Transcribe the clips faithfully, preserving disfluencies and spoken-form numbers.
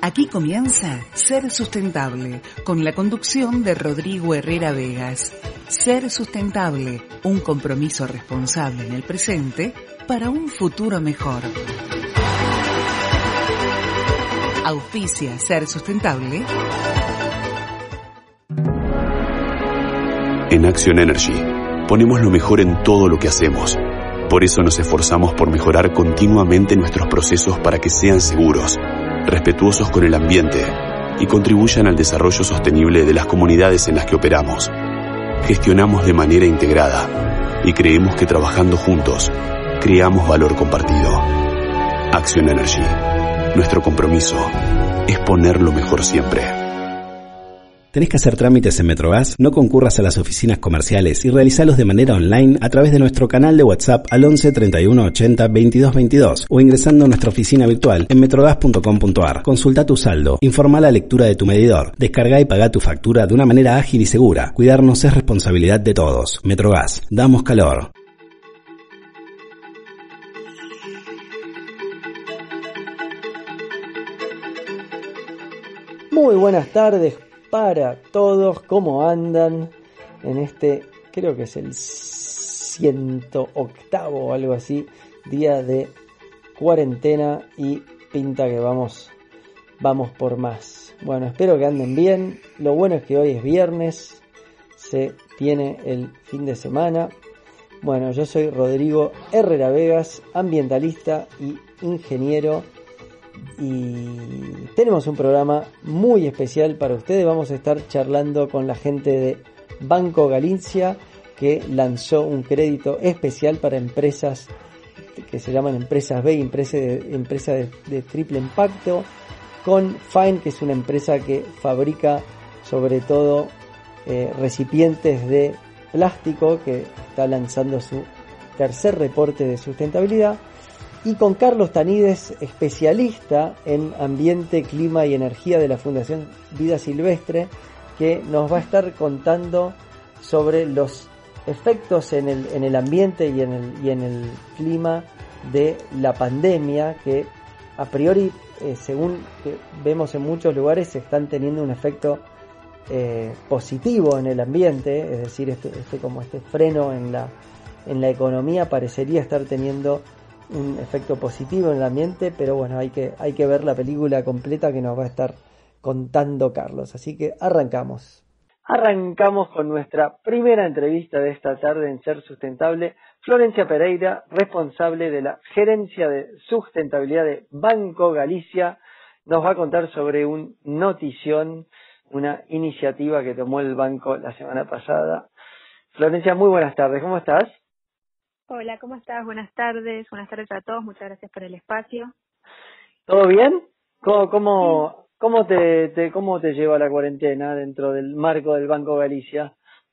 Aquí comienza Ser Sustentable, con la conducción de Rodrigo Herrera Vegas. Ser Sustentable, un compromiso responsable en el presente para un futuro mejor. Auspicia Ser Sustentable. En Action Energy, ponemos lo mejor en todo lo que hacemos. Por eso nos esforzamos por mejorar continuamente nuestros procesos para que sean seguros, respetuosos con el ambiente y contribuyan al desarrollo sostenible de las comunidades en las que operamos. Gestionamos de manera integrada y creemos que trabajando juntos, creamos valor compartido. Action Energy. Nuestro compromiso es poner lo mejor siempre. ¿Tenés que hacer trámites en Metrogas? No concurras a las oficinas comerciales y realizalos de manera online a través de nuestro canal de WhatsApp al once treinta y uno ochenta veintidós veintidós o ingresando a nuestra oficina virtual en metrogas punto com punto ar. Consulta tu saldo, informa la lectura de tu medidor, descarga y paga tu factura de una manera ágil y segura. Cuidarnos es responsabilidad de todos. Metrogas, damos calor. Muy buenas tardes para todos, ¿cómo andan? En este, creo que es el ciento octavo o algo así, día de cuarentena y pinta que vamos, vamos por más. Bueno, espero que anden bien. Lo bueno es que hoy es viernes, se tiene el fin de semana. Bueno, yo soy Rodrigo Herrera Vegas, ambientalista y ingeniero. Y tenemos un programa muy especial para ustedes. Vamos a estar charlando con la gente de Banco Galicia, que lanzó un crédito especial para empresas que se llaman empresas B, empresas de, empresa de, de triple impacto, con Fine, que es una empresa que fabrica sobre todo eh, recipientes de plástico, que está lanzando su tercer reporte de sustentabilidad. Y con Carlos Tanides, especialista en ambiente, clima y energía de la Fundación Vida Silvestre, que nos va a estar contando sobre los efectos en el, en el ambiente y en el, y en el clima de la pandemia, que a priori, eh, según que vemos en muchos lugares, se están teniendo un efecto eh, positivo en el ambiente, es decir, este, este, como este freno en la, en la economía parecería estar teniendo un efecto positivo en el ambiente, pero bueno, hay que, hay que ver la película completa que nos va a estar contando Carlos. Así que arrancamos. Arrancamos con nuestra primera entrevista de esta tarde en Ser Sustentable. Florencia Pereira, responsable de la Gerencia de Sustentabilidad de Banco Galicia, nos va a contar sobre un notición, una iniciativa que tomó el banco la semana pasada. Florencia, muy buenas tardes, ¿cómo estás? Hola, ¿cómo estás? Buenas tardes, buenas tardes a todos, muchas gracias por el espacio. ¿Todo bien? ¿Cómo, cómo, cómo, te, te, cómo te lleva la cuarentena dentro del marco del Banco Galicia?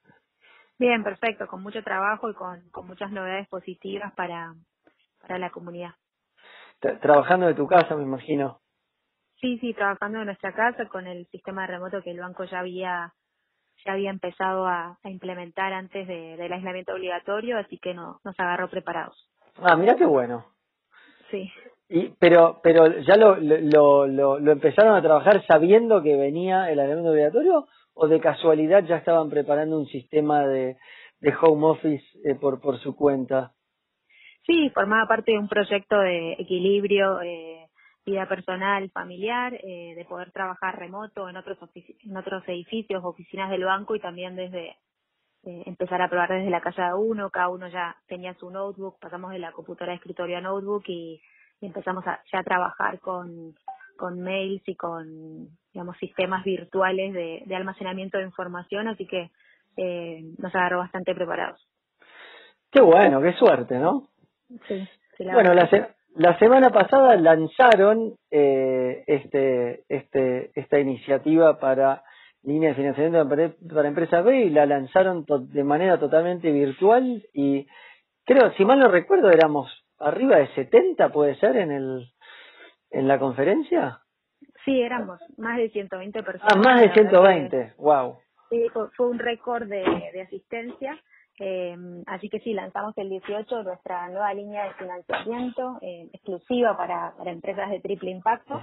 Bien, perfecto, con mucho trabajo y con, con muchas novedades positivas para, para la comunidad. T- Trabajando de tu casa, me imagino. Sí, sí, trabajando en nuestra casa con el sistema de remoto que el banco ya había ya había empezado a, a implementar antes de, del aislamiento obligatorio, así que no, nos agarró preparados. Ah, mira qué bueno. Sí. Y, pero pero ya lo, lo, lo, lo empezaron a trabajar sabiendo que venía el aislamiento obligatorio, o de casualidad ya estaban preparando un sistema de, de home office eh, por, por su cuenta. Sí, formaba parte de un proyecto de equilibrio, eh, vida personal, familiar, eh, de poder trabajar remoto en otros ofici- en otros edificios, oficinas del banco, y también desde eh, empezar a probar desde la casa de uno. Cada uno ya tenía su notebook, pasamos de la computadora de escritorio a notebook y, y empezamos a, ya a trabajar con, con mails y con, digamos, sistemas virtuales de, de almacenamiento de información, así que eh, nos agarró bastante preparados. Qué bueno, qué suerte, ¿no? Sí, sí, la Bueno, verdad la, que sí. se- la semana pasada lanzaron eh, este, este, esta iniciativa para línea de financiamiento para, para empresas B, y la lanzaron to- de manera totalmente virtual, y creo, si mal no recuerdo, éramos arriba de setenta, puede ser, en el en la conferencia. Sí, éramos más de ciento veinte Ah, personas. más La de verdad ciento que veinte, wow. sí, fue, fue un récord de, de asistencia. Eh, así que sí, lanzamos el dieciocho nuestra nueva línea de financiamiento eh, exclusiva para, para empresas de triple impacto. Uh-huh.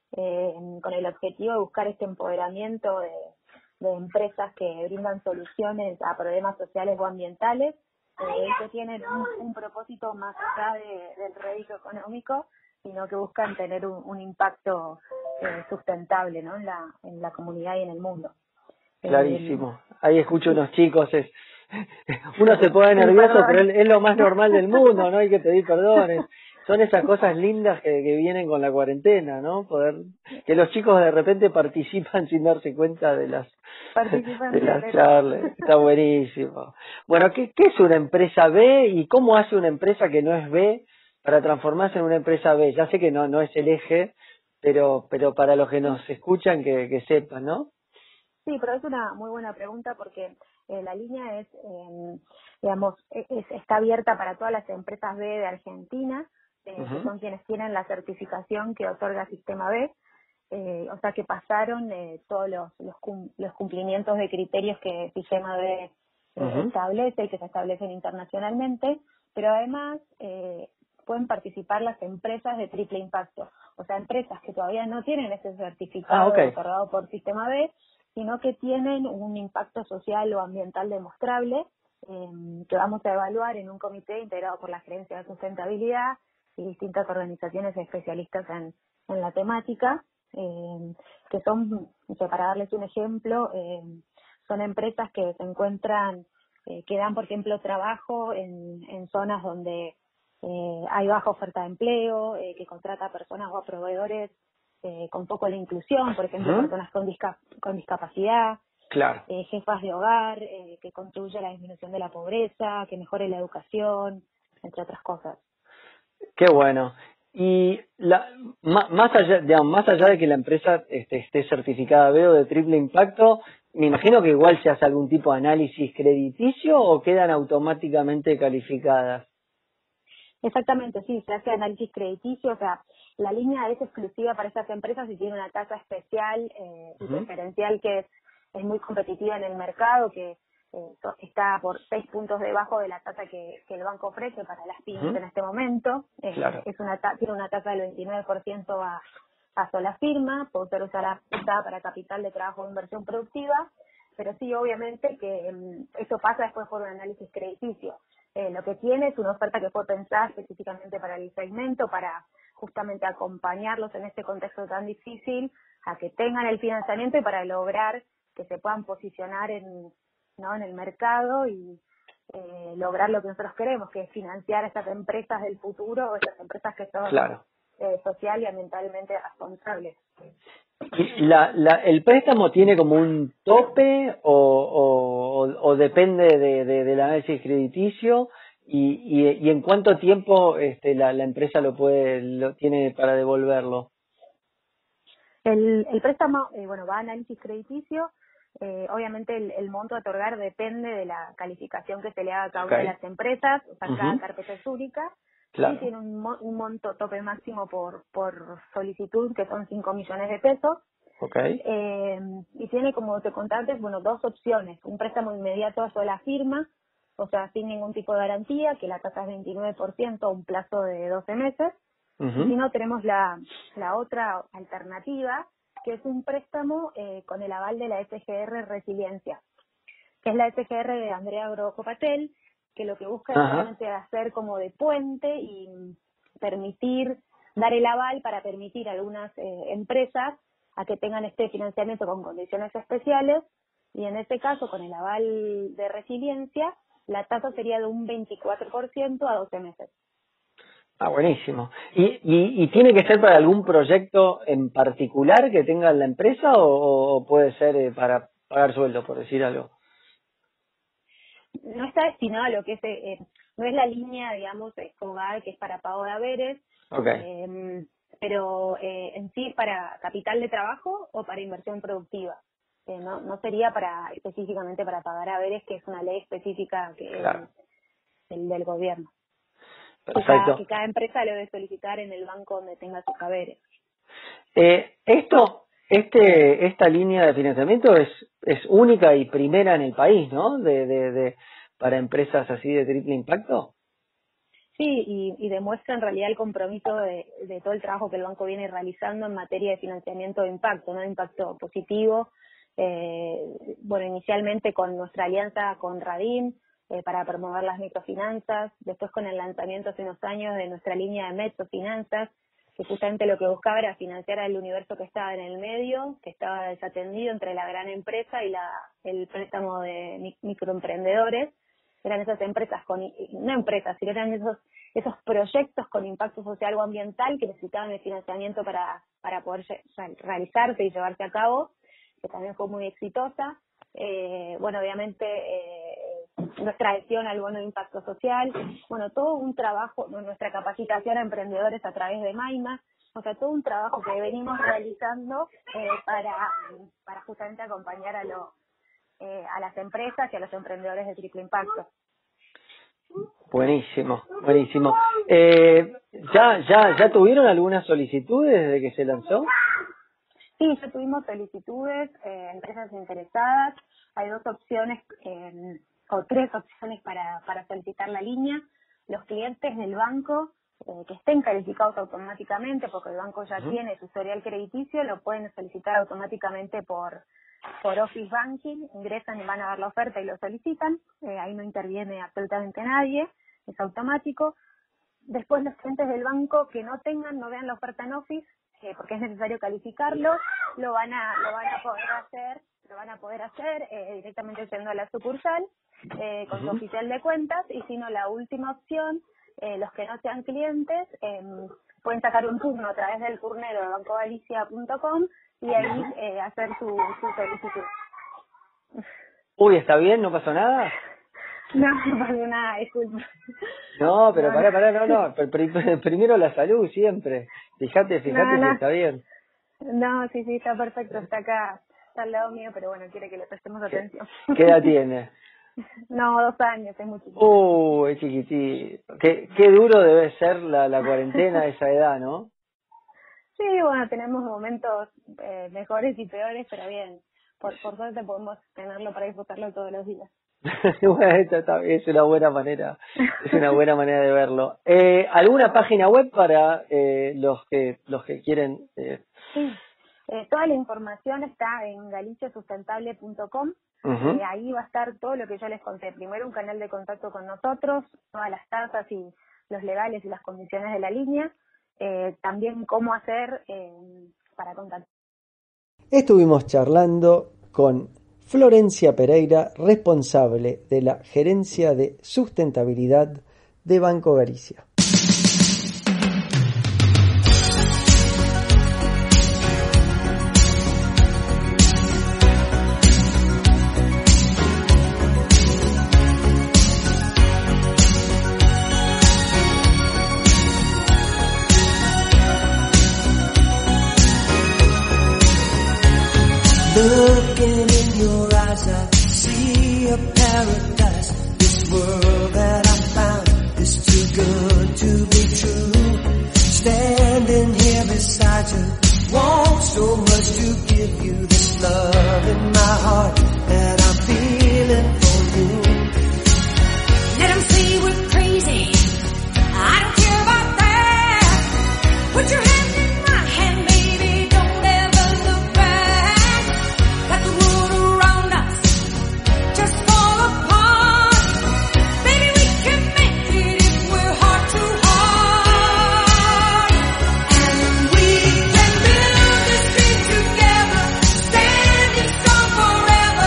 eh, con el objetivo de buscar este empoderamiento de, de empresas que brindan soluciones a problemas sociales o ambientales, eh, que tienen un, un propósito más allá de, del rédito económico, sino que buscan tener un, un impacto eh, sustentable, ¿no?, en la, en la comunidad y en el mundo. Clarísimo. Ahí escucho unos chicos, es, uno se pone nervioso, pero es, es lo más normal del mundo, no hay que pedir perdones. Son esas cosas lindas que, que vienen con la cuarentena, ¿no? Poder que los chicos de repente participan sin darse cuenta de las de las charlas. Está buenísimo. Bueno, ¿qué, ¿qué es una empresa B y cómo hace una empresa que no es B para transformarse en una empresa B? Ya sé que no no es el eje, pero pero para los que nos escuchan que, que sepan, ¿no? Sí, pero es una muy buena pregunta porque eh, la línea es, eh, digamos, es, está abierta para todas las empresas B de Argentina, eh, uh-huh. que son quienes tienen la certificación que otorga Sistema B, eh, o sea que pasaron eh, todos los, los, cum, los cumplimientos de criterios que Sistema B eh, uh-huh. establece y que se establecen internacionalmente, pero además eh, pueden participar las empresas de triple impacto, o sea, empresas que todavía no tienen ese certificado ah, okay. otorgado por Sistema B, sino que tienen un impacto social o ambiental demostrable, eh, que vamos a evaluar en un comité integrado por la Gerencia de Sustentabilidad y distintas organizaciones especialistas en, en la temática, eh, que son, o sea, para darles un ejemplo, eh, son empresas que se encuentran, eh, que dan, por ejemplo, trabajo en, en zonas donde eh, hay baja oferta de empleo, eh, que contrata a personas o a proveedores Eh, con poco la inclusión, por ejemplo, ¿Mm? personas con, disca con discapacidad, claro. eh, jefas de hogar, eh, que contribuye a la disminución de la pobreza, que mejore la educación, entre otras cosas. Qué bueno. Y la, más allá, digamos, más allá de que la empresa este, esté certificada B o de triple impacto, me imagino que igual se hace algún tipo de análisis crediticio o quedan automáticamente calificadas. Exactamente, sí, se hace análisis crediticio, o sea, la línea es exclusiva para estas empresas y tiene una tasa especial eh, y uh-huh. preferencial que es, es muy competitiva en el mercado, que eh, está por seis puntos debajo de la tasa que, que el banco ofrece para las pymes uh-huh. en este momento. Eh, claro. es una tiene una tasa del veintinueve por ciento a, a sola firma, puede ser usada, usada para capital de trabajo o inversión productiva, pero sí, obviamente que um, eso pasa después por un análisis crediticio. Eh, lo que tiene es una oferta que fue pensada específicamente para el segmento, para justamente acompañarlos en este contexto tan difícil, a que tengan el financiamiento y para lograr que se puedan posicionar en, ¿no?, en el mercado y eh, lograr lo que nosotros queremos, que es financiar a estas empresas del futuro, estas empresas que son claro. eh, social y ambientalmente responsables. ¿Y la, la, el préstamo tiene como un tope o, o, o depende de, de, del análisis crediticio y, y, y en cuánto tiempo este, la, la empresa lo puede lo tiene para devolverlo? El, el préstamo, eh, bueno, va a análisis crediticio. Eh, obviamente el, el monto a otorgar depende de la calificación que se le haga a cada okay. una de las empresas, o sea, uh-huh. cada carpeta es única. Claro. Y tiene un, un monto tope máximo por por solicitud, que son cinco millones de pesos. Okay. Eh, y tiene, como te conté antes, bueno, dos opciones. Un préstamo inmediato a sola firma, o sea, sin ningún tipo de garantía, que la tasa es veintinueve por ciento, un plazo de doce meses. Uh-huh. Y si no, tenemos la, la otra alternativa, que es un préstamo eh, con el aval de la S G R Resiliencia, que es la S G R de Andrea Grojo Patel, que lo que busca es realmente hacer como de puente y permitir, dar el aval para permitir a algunas eh, empresas a que tengan este financiamiento con condiciones especiales, y en este caso, con el aval de resiliencia, la tasa sería de un veinticuatro por ciento a doce meses. Ah, buenísimo. ¿Y, y, y tiene que ser para algún proyecto en particular que tenga la empresa o, o puede ser eh, para pagar sueldo, por decir algo? No está destinado a lo que es, eh, no es la línea, digamos, Escobar, que es para pago de haberes, okay. eh, pero eh, en sí para capital de trabajo o para inversión productiva. Eh, no, no sería para específicamente para pagar haberes, que es una ley específica que claro. es el del gobierno. Perfecto. Que cada, que cada empresa lo debe solicitar en el banco donde tenga sus haberes. Eh, esto, este, esta línea de financiamiento es, es única y primera en el país, ¿no? De, de, de, para empresas así de triple impacto. Sí, y, y demuestra en realidad el compromiso de, de todo el trabajo que el banco viene realizando en materia de financiamiento de impacto, ¿no? De impacto positivo. Eh, bueno, inicialmente con nuestra alianza con Radim eh, para promover las microfinanzas, después con el lanzamiento hace unos años de nuestra línea de Metrofinanzas, que justamente lo que buscaba era financiar al universo que estaba en el medio, que estaba desatendido entre la gran empresa y la el préstamo de microemprendedores. Eran esas empresas con, no empresas, sino eran esos esos proyectos con impacto social o ambiental que necesitaban el financiamiento para, para poder realizarse y llevarse a cabo, que también fue muy exitosa. Eh, bueno, obviamente eh, nuestra adhesión al bono de impacto social, bueno, todo un trabajo, nuestra capacitación a emprendedores a través de Maima, o sea, todo un trabajo que venimos realizando eh, para, para justamente acompañar a los Eh, a las empresas y a los emprendedores de triple impacto. Buenísimo, buenísimo. Eh, ¿ya, ya, ¿Ya tuvieron algunas solicitudes desde que se lanzó? Sí, ya tuvimos solicitudes, eh, empresas interesadas. Hay dos opciones, eh, o tres opciones para, para solicitar la línea. Los clientes del banco eh, que estén calificados automáticamente, porque el banco ya uh-huh. tiene su historial crediticio, lo pueden solicitar automáticamente por por Office Banking, ingresan y van a ver la oferta y lo solicitan, eh, ahí no interviene absolutamente nadie, es automático. Después los clientes del banco que no tengan, no vean la oferta en Office, eh, porque es necesario calificarlo, lo van a lo van a poder hacer, lo van a poder hacer eh, directamente yendo a la sucursal eh, con uh-huh. su oficial de cuentas, y si no, la última opción, eh, los que no sean clientes eh, pueden sacar un turno a través del turnero de banco galicia punto com y ahí eh, hacer su, su solicitud. Uy, ¿está bien? ¿No pasó nada? No, no pasó nada, disculpa. No, pero no, pará, no. pará, no, no. Pr- primero la salud, siempre. Fíjate, fíjate no, si no. está bien. No, sí, sí, está perfecto, está acá, está al lado mío, pero bueno, quiere que le prestemos atención. ¿Qué edad tiene? No, dos años, es muy chiquitito. Uh, es chiquitito. Qué, qué duro debe ser la, la cuarentena a esa edad, ¿no? Sí, bueno, tenemos momentos eh, mejores y peores, pero bien, por, por suerte podemos tenerlo para disfrutarlo todos los días. Bueno, esto está, es una buena manera, es una buena manera de verlo. Eh, ¿Alguna página web para eh, los que los que quieren? Eh... Sí, eh, toda la información está en galicia sustentable punto com. Uh-huh. Eh, ahí va a estar todo lo que yo les conté. Primero, un canal de contacto con nosotros, todas las tasas y los legales y las condiciones de la línea. Eh, también cómo hacer eh, para contactar. Estuvimos charlando con Florencia Pereira, responsable de la Gerencia de Sustentabilidad de Banco Galicia. Looking in your eyes, I see a paradise. This world that I found is too good to be true. Standing here beside you, want so much to give you this love in my heart that I'm feeling for you. Let them say we're crazy, I don't care about that. Put your hand in my hand, baby, don't ever look back. Let the world around us just fall apart. Baby, we can make it if we're heart to heart. And we can build this dream together, standing strong forever.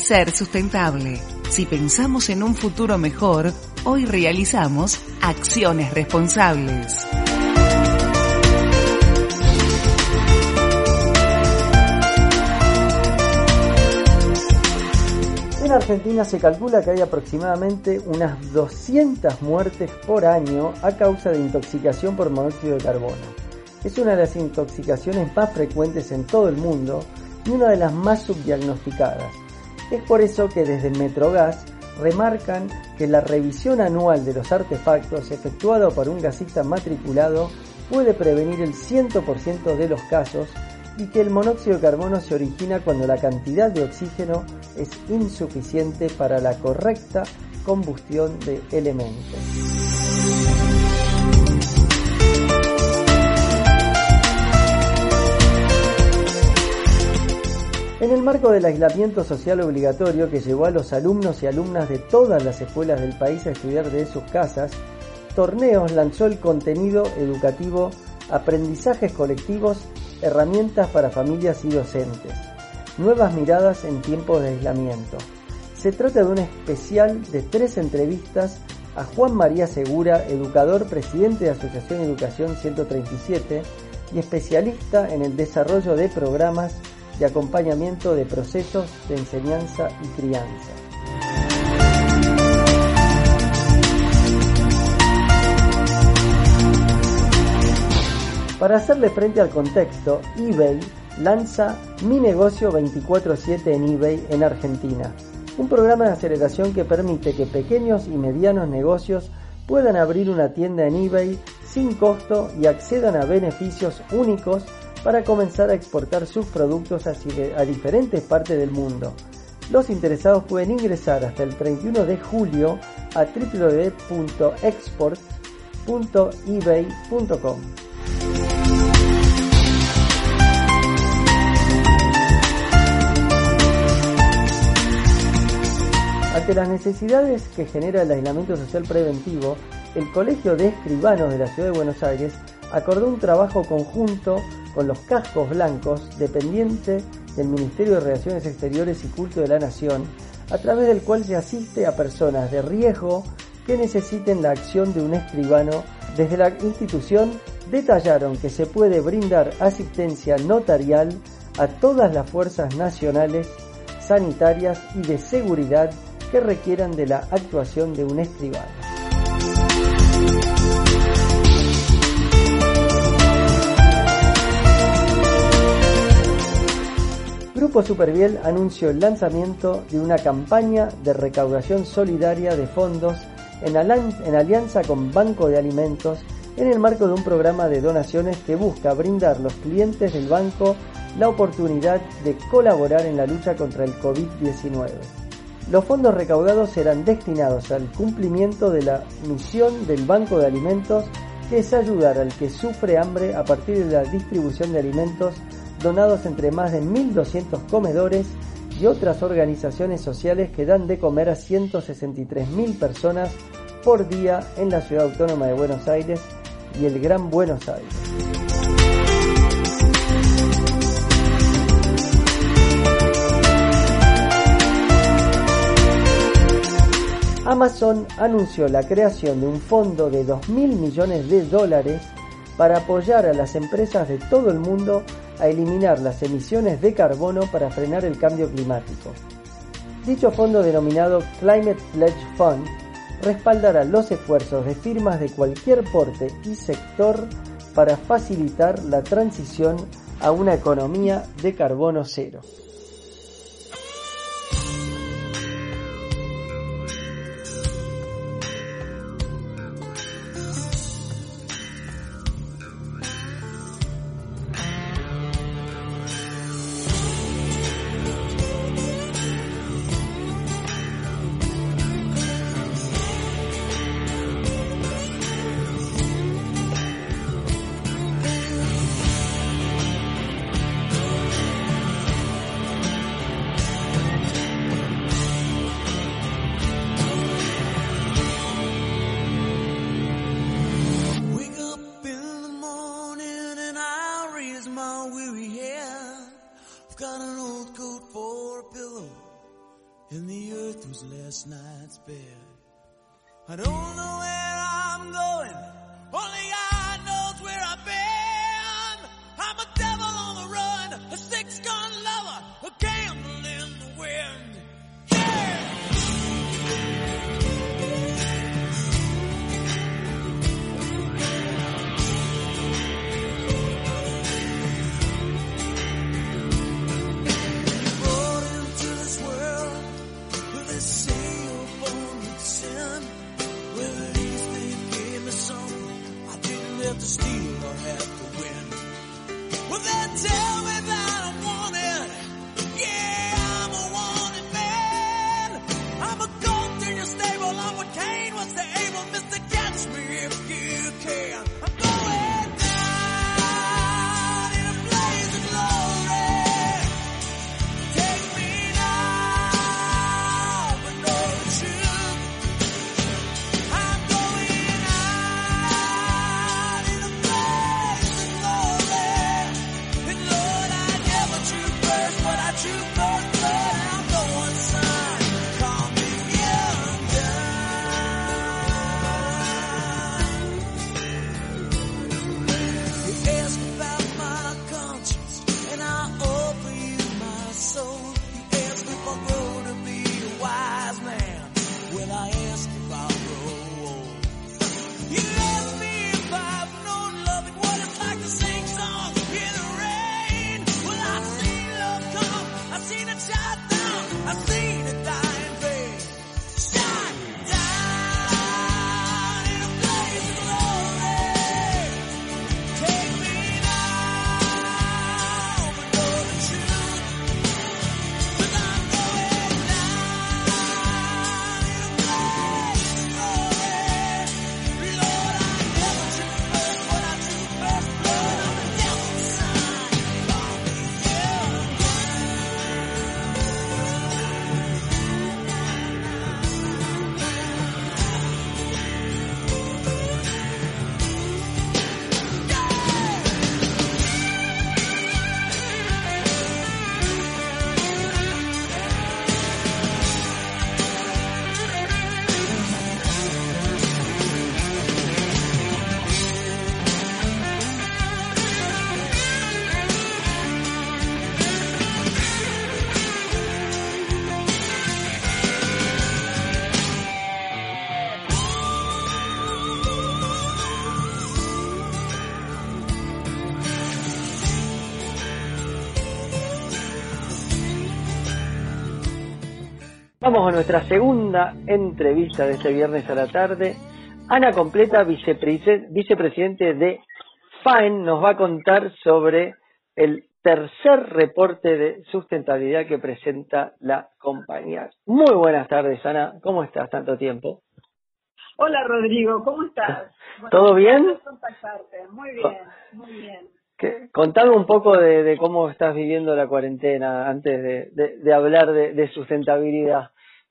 Ser sustentable. Si pensamos en un futuro mejor, hoy realizamos acciones responsables. En Argentina se calcula que hay aproximadamente unas doscientas muertes por año a causa de intoxicación por monóxido de carbono. Es una de las intoxicaciones más frecuentes en todo el mundo y una de las más subdiagnosticadas. Es por eso que desde Metrogas remarcan que la revisión anual de los artefactos efectuado por un gasista matriculado puede prevenir el cien por ciento de los casos y que el monóxido de carbono se origina cuando la cantidad de oxígeno es insuficiente para la correcta combustión de elementos. En el marco del aislamiento social obligatorio que llevó a los alumnos y alumnas de todas las escuelas del país a estudiar desde sus casas, Torneos lanzó el contenido educativo Aprendizajes colectivos, herramientas para familias y docentes. Nuevas miradas en tiempos de aislamiento. Se trata de un especial de tres entrevistas a Juan María Segura, educador, presidente de Asociación Educación ciento treinta y siete y especialista en el desarrollo de programas de acompañamiento de procesos de enseñanza y crianza. Para hacerle frente al contexto, eBay lanza Mi Negocio veinticuatro siete en eBay en Argentina, un programa de aceleración que permite que pequeños y medianos negocios puedan abrir una tienda en eBay sin costo y accedan a beneficios únicos para comenzar a exportar sus productos a diferentes partes del mundo. Los interesados pueden ingresar hasta el treinta y uno de julio a doble u doble u doble u punto export punto ebay punto com. Ante las necesidades que genera el aislamiento social preventivo, el Colegio de Escribanos de la Ciudad de Buenos Aires acordó un trabajo conjunto con los Cascos Blancos, dependiente del Ministerio de Relaciones Exteriores y Culto de la Nación, a través del cual se asiste a personas de riesgo que necesiten la acción de un escribano. Desde la institución detallaron que se puede brindar asistencia notarial a todas las fuerzas nacionales, sanitarias y de seguridad que requieran de la actuación de un escribano. Grupo Superviel anunció el lanzamiento de una campaña de recaudación solidaria de fondos en, en alianza con Banco de Alimentos en el marco de un programa de donaciones que busca brindar a los clientes del banco la oportunidad de colaborar en la lucha contra el COVID diecinueve. Los fondos recaudados serán destinados al cumplimiento de la misión del Banco de Alimentos, que es ayudar al que sufre hambre a partir de la distribución de alimentos donados entre más de mil doscientos comedores y otras organizaciones sociales que dan de comer a ciento sesenta y tres mil personas por día en la Ciudad Autónoma de Buenos Aires y el Gran Buenos Aires. Amazon anunció la creación de un fondo de dos mil millones de dólares para apoyar a las empresas de todo el mundo a eliminar las emisiones de carbono para frenar el cambio climático. Dicho fondo, denominado Climate Pledge Fund, respaldará los esfuerzos de firmas de cualquier porte y sector para facilitar la transición a una economía de carbono cero. last night's bed. I don't know where I'm going, only God knows where I've been. I'm a devil on the run, a six-gun lover, a gamble in the wind. Yeah! To steal or have to win. Well, they tell me that I'm wanted. Yeah, I'm a wanted man. I'm a goat in your stable. I'm what Cain was to Abel. Mister, catch me if you can. I'm going down in a blaze of glory. Take me now, but know the truth. I'm going out. But I choose first blood, I'm the one son. Call me undone. You ask about my conscience, and I offer you my soul. You ask if I grow to be a wise man. Well, I ask if I grow old. You ask me if I've known love and what it's like to sing songs in the rain. Well, I've seen love come, I've seen it shot down, I've seen it die in vain. Shot down in a blaze of glory. Take me now, but know the truth. 'Cause I'm going down in a blaze of glory. Lord, I never choose first, but I choose first blood. I'm the devil's son. Call me Vamos a nuestra segunda entrevista de este viernes a la tarde. Ana Completa, vicepre- vicepresidente de F A E N, nos va a contar sobre el tercer reporte de sustentabilidad que presenta la compañía. Muy buenas tardes, Ana. ¿Cómo estás? Tanto tiempo. Hola Rodrigo, ¿cómo estás? Bueno, ¿Todo bien? gracias por contactarte. Muy bien, muy bien. ¿Qué? Contame un poco de, de cómo estás viviendo la cuarentena antes de, de, de hablar de, de sustentabilidad.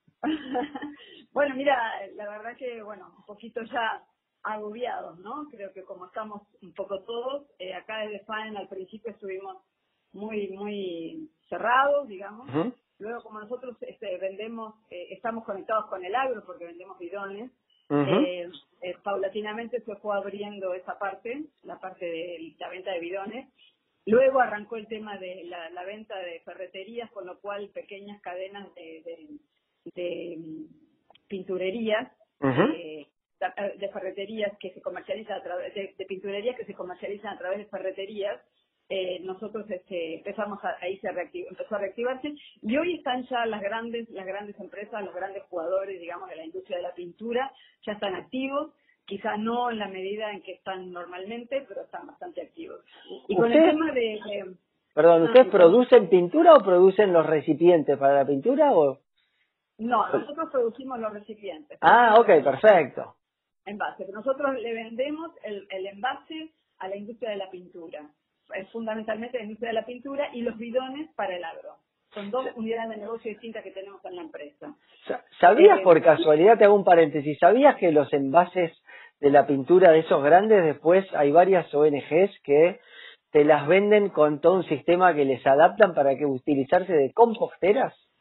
Bueno, mira, la verdad que, bueno, un poquito ya agobiados, ¿no? Creo que como estamos un poco todos, eh, acá desde F A E N al principio estuvimos muy, muy cerrados, digamos. Uh-huh. Luego, como nosotros este, vendemos, eh, estamos conectados con el agro porque vendemos bidones, Uh-huh. eh, eh, paulatinamente se fue abriendo esa parte, la parte de la venta de bidones. Luego arrancó el tema de la, la venta de ferreterías, con lo cual pequeñas cadenas de, de, de pinturerías, Uh-huh. eh, de ferreterías que se comercializan a través de, de pinturerías que se comercializan a través de ferreterías. Eh, nosotros este, empezamos a, ahí se reactiv, empezó a reactivarse y hoy están ya las grandes las grandes empresas, los grandes jugadores, digamos, de la industria de la pintura, ya están activos, quizás no en la medida en que están normalmente, pero están bastante activos. Y con el ¿Usted? tema de... de Perdón, ah, ¿ustedes sí, producen pintura o producen los recipientes para la pintura? O... no, nosotros producimos los recipientes. Ah, ok, perfecto. Envase. Nosotros le vendemos el, el envase a la industria de la pintura. Es fundamentalmente la industria de la pintura y los bidones para el agro. Son dos unidades de negocio distintas que tenemos en la empresa. Sa- ¿Sabías, Eh, por casualidad, te hago un paréntesis, ¿sabías que los envases de la pintura de esos grandes, después hay varias O N Ges que te las venden con todo un sistema que les adaptan para que utilizarse de composteras?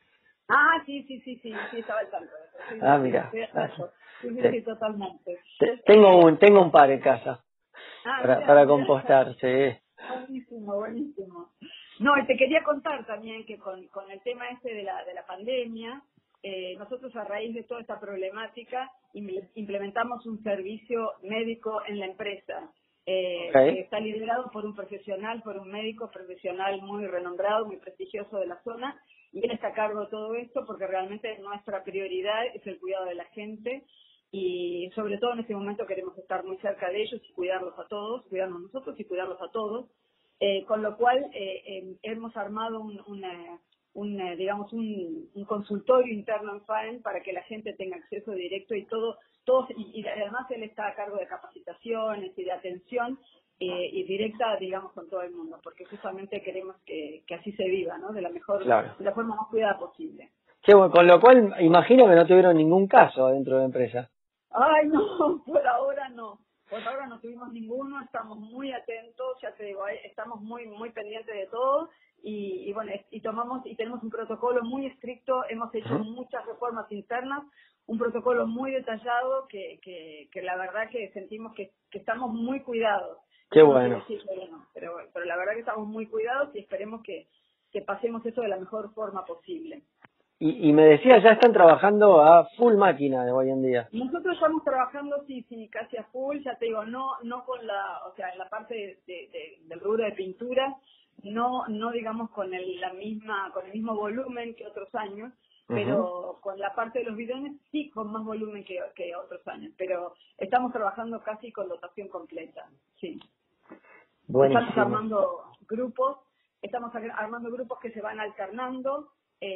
Ah, sí, sí, sí, sí, sí, estaba al tanto de eso. Sí, Ah, sí, mira. estoy al tanto. Sí, sí, Sí. sí, totalmente. Te- Tengo un, tengo un par en casa Ah, para, mira, para mira. compostar, sí. Buenísimo, buenísimo. No, y te quería contar también que con, con el tema este de la, de la pandemia, eh, nosotros a raíz de toda esta problemática im- implementamos un servicio médico en la empresa, eh, Ok. que está liderado por un profesional, por un médico profesional muy renombrado, muy prestigioso de la zona, y él está a cargo de todo esto porque realmente nuestra prioridad es el cuidado de la gente y sobre todo en este momento queremos estar muy cerca de ellos y cuidarlos a todos, cuidarnos nosotros y cuidarlos a todos, eh, con lo cual eh, eh, hemos armado un, una, un, eh, digamos un, un consultorio interno en FAEN para que la gente tenga acceso directo y todo, todos y, y además él está a cargo de capacitaciones y de atención eh, y directa, digamos, con todo el mundo, porque justamente queremos que, que así se viva, ¿no? De la mejor, Claro. de la forma más cuidada posible. Qué bueno, con lo cual imagino que no tuvieron ningún caso dentro de la empresa. Ay, no, por ahora no. Por ahora no tuvimos ninguno, estamos muy atentos, ya te digo, eh, estamos muy muy pendientes de todo y, y bueno, y tomamos y tenemos un protocolo muy estricto, hemos hecho Ujú. muchas reformas internas, un protocolo muy detallado que, que, que la verdad que sentimos que, que estamos muy cuidados. Qué Eso no quiere bueno. decir que no, pero, pero la verdad que estamos muy cuidados y esperemos que, que pasemos esto de la mejor forma posible. Y, y me decía, ya están trabajando a full máquina de hoy en día. Nosotros estamos trabajando, sí, sí, casi a full, ya te digo, no no con la, o sea, en la parte de, de- de- del rubro de pintura, no no digamos con el, la misma, con el mismo volumen que otros años, pero con la parte de los bidones sí con más volumen que, que otros años, pero estamos trabajando casi con dotación completa, sí. Estamos Buenísimo. armando grupos, estamos ar- armando grupos que se van alternando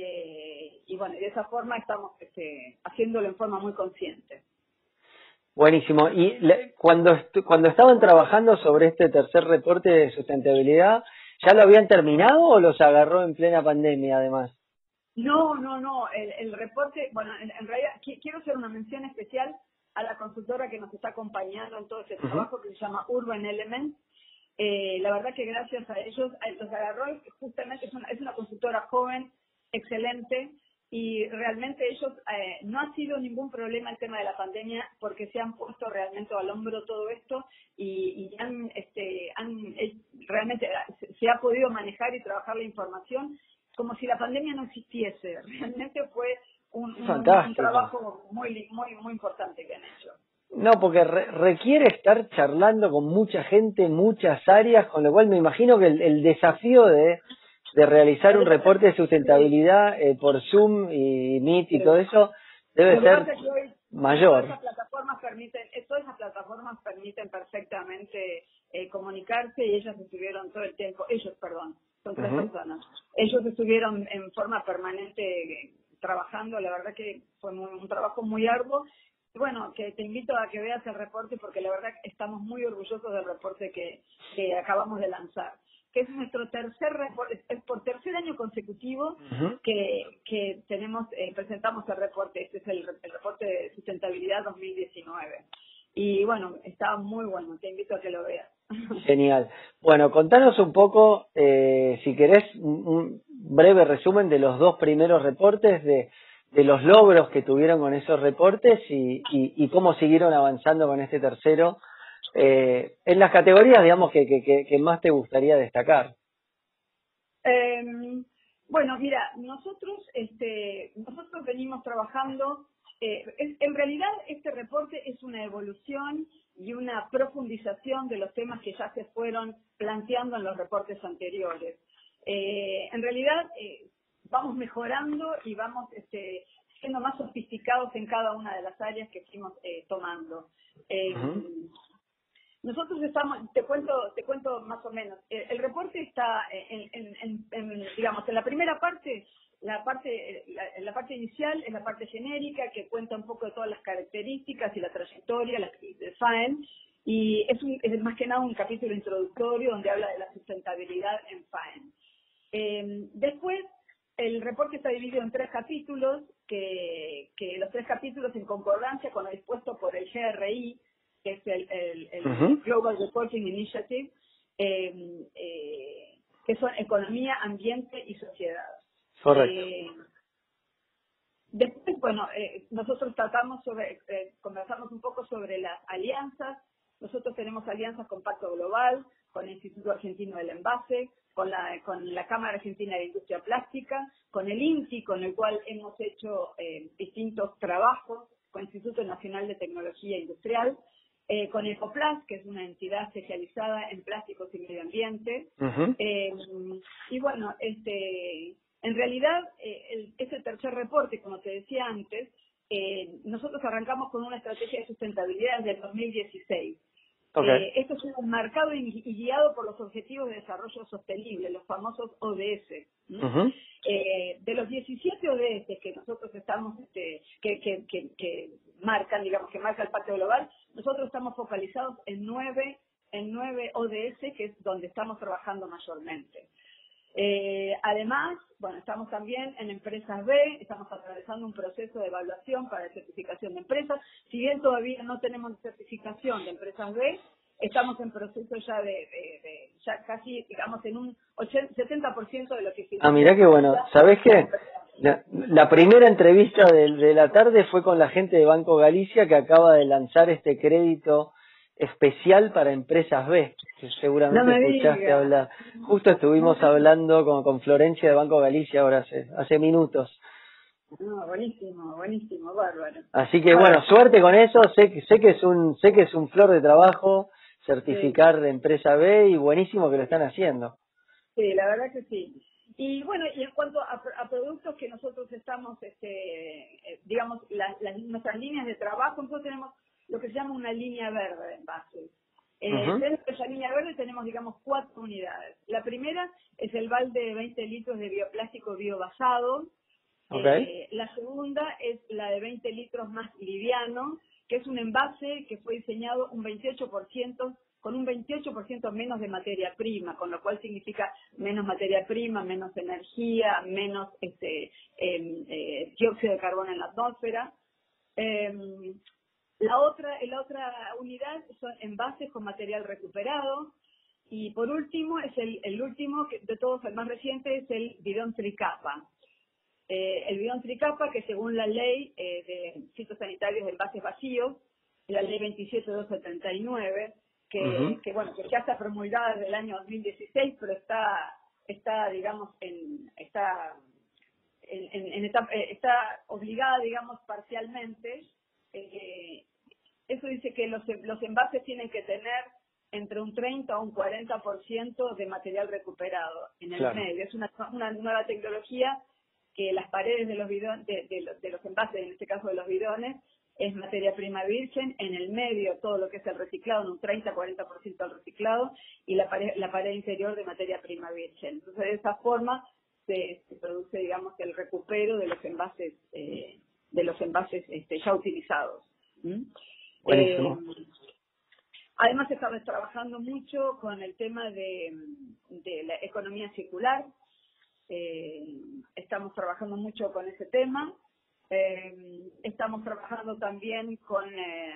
eh, y bueno, y de esa forma estamos este, haciéndolo en forma muy consciente. Buenísimo. Y le- cuando estu- cuando estaban trabajando sobre este tercer reporte de sustentabilidad, ¿ya lo habían terminado o los agarró en plena pandemia además? No, no, no, el, el reporte, bueno, en, en realidad qui- quiero hacer una mención especial a la consultora que nos está acompañando en todo ese Ujú. trabajo que se llama Urban Elements. Eh, la verdad que gracias a ellos, a- los agarró y justamente es una, es una consultora joven, excelente, y realmente ellos, eh, no ha sido ningún problema el tema de la pandemia porque se han puesto realmente al hombro todo esto y, y han, este, han, eh, realmente se, se ha podido manejar y trabajar la información como si la pandemia no existiese. Realmente fue un, un, un Fantástico. trabajo muy, muy, muy importante que han hecho. No, porque re- requiere estar charlando con mucha gente, en muchas áreas, con lo cual me imagino que el, el desafío de, de realizar un reporte de sustentabilidad eh, por Zoom y Meet y todo eso debe Lo que ser pasa es que hoy mayor. todas esas plataformas permiten, eh, todas esas plataformas permiten perfectamente eh, comunicarse y ellos estuvieron todo el tiempo, ellos, perdón, son tres Ujú. personas, ellos estuvieron en forma permanente eh, trabajando, la verdad que fue muy- un trabajo muy arduo. Y bueno, que te invito a que veas el reporte porque la verdad que estamos muy orgullosos del reporte que, que acabamos de lanzar, que es nuestro tercer reporte, es por tercer año consecutivo Ujú. que, que tenemos, eh, presentamos el reporte, este es el, el reporte de sustentabilidad dos mil diecinueve. Y bueno, está muy bueno, te invito a que lo veas. Genial. Bueno, contanos un poco, eh, si querés, un, un breve resumen de los dos primeros reportes, de, de los logros que tuvieron con esos reportes y, y, y cómo siguieron avanzando con este tercero, eh, en las categorías, digamos, que, que, que, que más te gustaría destacar. Eh, bueno, mira, nosotros, este, nosotros venimos trabajando, eh, es- en realidad este reporte es una evolución y una profundización de los temas que ya se fueron planteando en los reportes anteriores. Eh, en realidad eh, vamos mejorando y vamos este, siendo más sofisticados en cada una de las áreas que fuimos eh, tomando. Eh, Ujú. Nosotros estamos, te cuento, te cuento más o menos. El, el reporte está en, en- en- en, digamos, en la primera parte, la parte, la, la parte inicial es la parte genérica que cuenta un poco de todas las características y la trayectoria la, de FAEN y es, un, es más que nada un capítulo introductorio donde habla de la sustentabilidad en FAEN. Eh, después, el reporte está dividido en tres capítulos, que, que los tres capítulos en concordancia con lo dispuesto por el G R I, que es el, el- el Ujú. Global Reporting Initiative, eh, eh, que son economía, ambiente y sociedad. Correcto. Eh, después, bueno, eh, nosotros tratamos sobre, eh, conversamos un poco sobre las alianzas. Nosotros tenemos alianzas con Pacto Global, con el Instituto Argentino del Envase, con la, con la Cámara Argentina de Industria Plástica, con el INTI, con el cual hemos hecho eh, distintos trabajos, con el Instituto Nacional de Tecnología Industrial, eh, con Ecoplas, que es una entidad especializada en plásticos y medio ambiente. Uh-huh. Eh, y bueno, este, en realidad, eh, el, ese tercer reporte, como te decía antes, eh, nosotros arrancamos con una estrategia de sustentabilidad desde el dos mil dieciséis. Okay. Eh, esto es marcado y, y guiado por los Objetivos de Desarrollo Sostenible, los famosos O D S. Uh-huh. Eh, de los diecisiete O D S que nosotros estamos, este, que, que, que, que marcan, digamos, que marca el Pacto Global, nosotros estamos focalizados en nueve, en nueve O D S, que es donde estamos trabajando mayormente. Eh, además, bueno, estamos también en Empresas B, estamos atravesando un proceso de evaluación para certificación de empresas. Si bien todavía no tenemos certificación de Empresas B, estamos en proceso ya de, de, de ya casi, digamos, en un ochenta, setenta por ciento de lo que... Ah, mirá qué bueno. ¿Sabés qué? La, la primera entrevista de, de la tarde fue con la gente de Banco Galicia, que acaba de lanzar este crédito especial para Empresas B, que seguramente no escuchaste diga. hablar. Justo estuvimos hablando con, con Florencia de Banco Galicia ahora hace, hace minutos. No, buenísimo, buenísimo, bárbaro. Así que bueno, suerte con eso. Sé que sé que es un sé que es un flor de trabajo certificar de Empresa B, y buenísimo que lo están haciendo. Sí, la verdad que sí. Y bueno, y en cuanto a, a productos que nosotros estamos, este, eh, digamos, las, las, nuestras líneas de trabajo, nosotros tenemos lo que se llama una línea verde de envases. Eh, Uh-huh. Dentro de esa línea verde tenemos, digamos, cuatro unidades. La primera es el balde de veinte litros de bioplástico biobasado. Okay. Eh, la segunda es la de veinte litros más liviano, que es un envase que fue diseñado un veintiocho por ciento, con un veintiocho por ciento menos de materia prima, con lo cual significa menos materia prima, menos energía, menos este eh, eh, dióxido de carbono en la atmósfera. Eh, la otra, la otra unidad son envases con material recuperado. Y por último, es el, el último que de todos, el más reciente, es el bidón tricapa. Eh, el bidón tricapa, que según la ley eh, de fitosanitarios de envases vacíos, la ley veintisiete mil doscientos setenta y nueve, que, Uh-huh. que bueno, que ya está promulgada desde el año dos mil dieciséis, pero está, está digamos, en, está, en, en, en etapa, eh, está obligada, digamos, parcialmente. Eh, eso dice que los, los envases tienen que tener entre un treinta o un cuarenta por ciento de material recuperado en el Claro. medio. Es una, una nueva tecnología que las paredes de los bidones, de, de, los, de los envases, en este caso de los bidones, es materia prima virgen, en el medio todo lo que es el reciclado, en un treinta a cuarenta por ciento al reciclado, y la pared, la pared interior de materia prima virgen. Entonces, de esa forma se, se produce, digamos, el recupero de los envases, eh, de los envases este, ya utilizados. ¿Mm? Buenísimo. Eh, además, estamos trabajando mucho con el tema de, de la economía circular. Eh, estamos trabajando mucho con ese tema. Eh, estamos trabajando también con eh,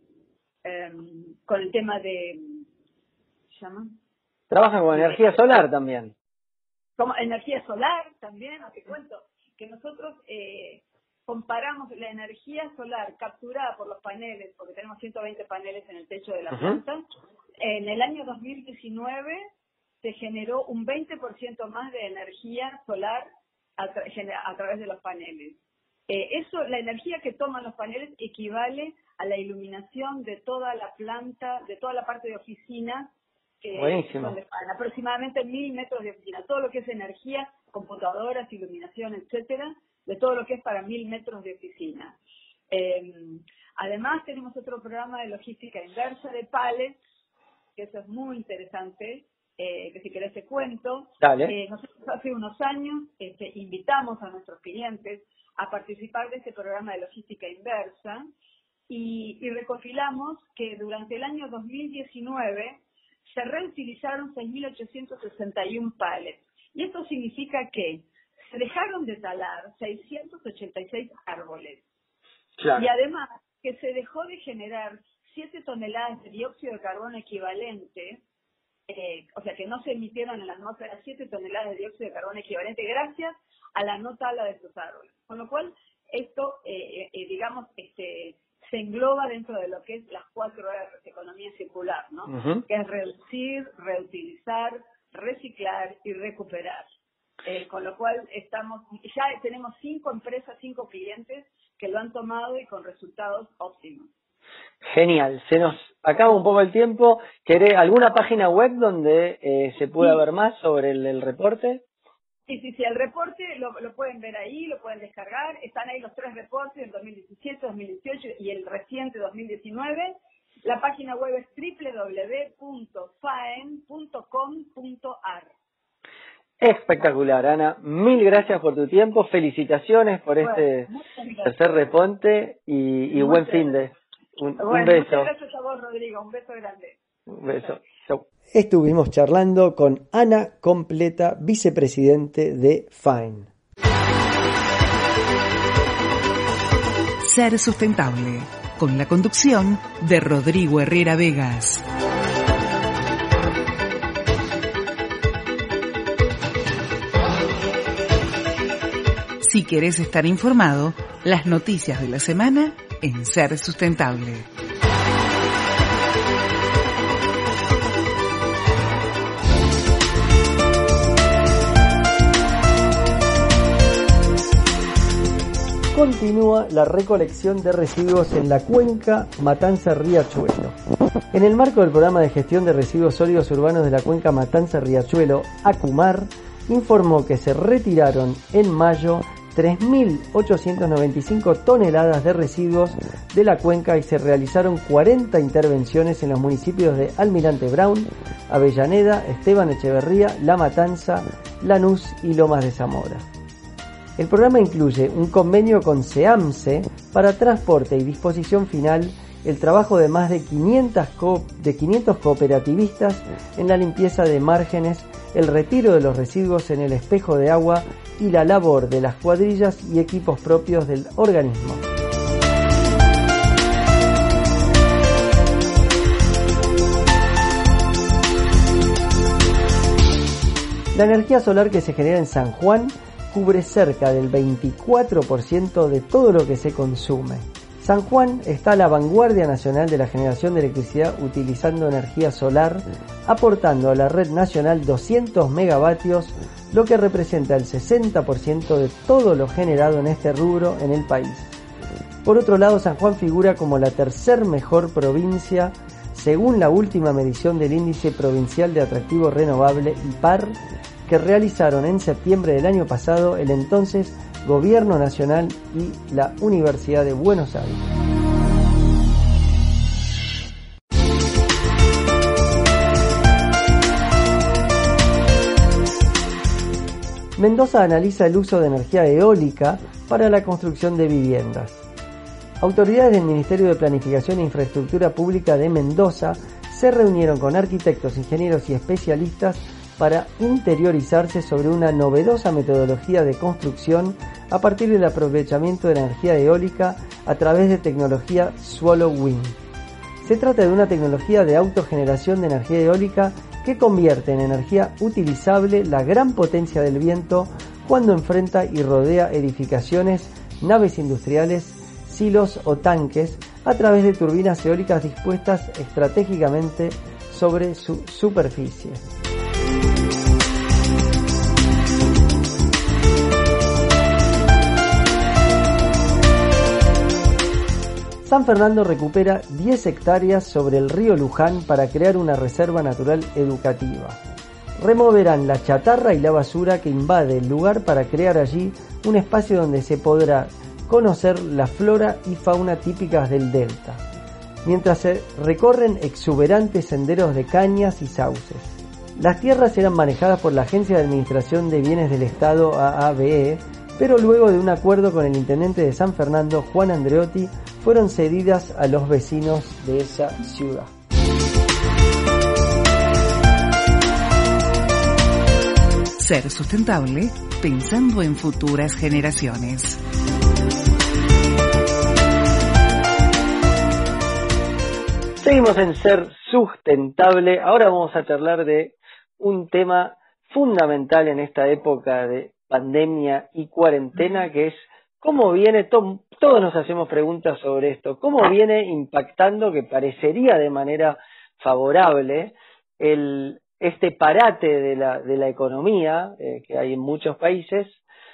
eh, con el tema de ¿se llama? Trabajan con energía solar también. Como energía solar también. No te cuento que nosotros eh, comparamos la energía solar capturada por los paneles, porque tenemos ciento veinte paneles en el techo de la Uh-huh. planta. En el año dos mil diecinueve se generó un veinte por ciento más de energía solar a, tra- a través de los paneles. Eh, eso, la energía que toman los paneles equivale a la iluminación de toda la planta, de toda la parte de oficina, que Buenísimo. son aproximadamente mil metros de oficina. Todo lo que es energía, computadoras, iluminación, etcétera, de todo lo que es para mil metros de oficina. Eh, además, tenemos otro programa de logística inversa de pallets, que eso es muy interesante. Eh, que si querés te cuento. Dale. Eh, nosotros hace unos años este, invitamos a nuestros clientes a participar de este programa de logística inversa y, y recopilamos que durante el año dos mil diecinueve se reutilizaron seis mil ochocientos sesenta y uno pallets. Y esto significa que se dejaron de talar seiscientos ochenta y seis árboles. Claro. Y además que se dejó de generar siete toneladas de dióxido de carbono equivalente. Eh, o sea que no se emitieron en la atmósfera siete toneladas de dióxido de carbono equivalente gracias a la no tala de estos árboles. Con lo cual, esto, eh, eh, digamos, este, se engloba dentro de lo que es las cuatro R's, economía circular, ¿no? Uh-huh. Que es reducir, reutilizar, reciclar y recuperar. Eh, con lo cual estamos, ya tenemos cinco empresas, cinco clientes que lo han tomado y con resultados óptimos. Genial, se nos acaba un poco el tiempo. ¿Querés alguna página web donde eh, se pueda Sí. ver más sobre el, el reporte? Sí, sí, sí, el reporte lo, lo pueden ver ahí, lo pueden descargar. Están ahí los tres reportes del dos mil diecisiete, dos mil dieciocho y el reciente dos mil diecinueve. La página web es doble u doble u doble u punto faen punto com punto a r. Espectacular, Ana. Mil gracias por tu tiempo. Felicitaciones por Bueno, este muchas gracias. tercer reporte y, y buen Muchas fin de. Un, Bueno, un beso. muchas gracias a vos, Rodrigo. Un beso grande. Un beso. Chau. Estuvimos charlando con Ana Completa, vicepresidente de Fine. Ser sustentable, con la conducción de Rodrigo Herrera Vegas. Si querés estar informado, las noticias de la semana en Ser Sustentable. Continúa la recolección de residuos en la cuenca Matanza-Riachuelo. En el marco del programa de gestión de residuos sólidos urbanos de la cuenca Matanza-Riachuelo, ACUMAR, informó que se retiraron en mayo tres mil ochocientas noventa y cinco toneladas de residuos de la cuenca y se realizaron cuarenta intervenciones en los municipios de Almirante Brown, Avellaneda, Esteban Echeverría, La Matanza, Lanús y Lomas de Zamora. El programa incluye un convenio con SEAMSE para transporte y disposición final, el trabajo de más de quinientos, co- de quinientos cooperativistas en la limpieza de márgenes, el retiro de los residuos en el espejo de agua y la labor de las cuadrillas y equipos propios del organismo. La energía solar que se genera en San Juan cubre cerca del veinticuatro por ciento de todo lo que se consume. San Juan está a la vanguardia nacional de la generación de electricidad utilizando energía solar, aportando a la red nacional doscientos megavatios, lo que representa el sesenta por ciento de todo lo generado en este rubro en el país. Por otro lado, San Juan figura como la tercer mejor provincia según la última medición del Índice Provincial de Atractivo Renovable I P A R, que realizaron en septiembre del año pasado el entonces Gobierno Nacional y la Universidad de Buenos Aires. Mendoza analiza el uso de energía eólica para la construcción de viviendas. Autoridades del Ministerio de Planificación e Infraestructura Pública de Mendoza se reunieron con arquitectos, ingenieros y especialistas para interiorizarse sobre una novedosa metodología de construcción a partir del aprovechamiento de la energía eólica a través de tecnología Swallow Wind. Se trata de una tecnología de autogeneración de energía eólica que convierte en energía utilizable la gran potencia del viento cuando enfrenta y rodea edificaciones, naves industriales, silos o tanques a través de turbinas eólicas dispuestas estratégicamente sobre su superficie. San Fernando recupera diez hectáreas sobre el río Luján para crear una reserva natural educativa. Removerán la chatarra y la basura que invade el lugar para crear allí un espacio donde se podrá conocer la flora y fauna típicas del delta, mientras se recorren exuberantes senderos de cañas y sauces. Las tierras eran manejadas por la Agencia de Administración de Bienes del Estado A A B E, pero luego de un acuerdo con el intendente de San Fernando, Juan Andreotti, fueron cedidas a los vecinos de esa ciudad. Ser sustentable pensando en futuras generaciones. Seguimos en Ser Sustentable. Ahora vamos a charlar de un tema fundamental en esta época de pandemia y cuarentena, que es ¿cómo viene, to- todos nos hacemos preguntas sobre esto, cómo viene impactando, que parecería de manera favorable, el este parate de la, de la economía eh, que hay en muchos países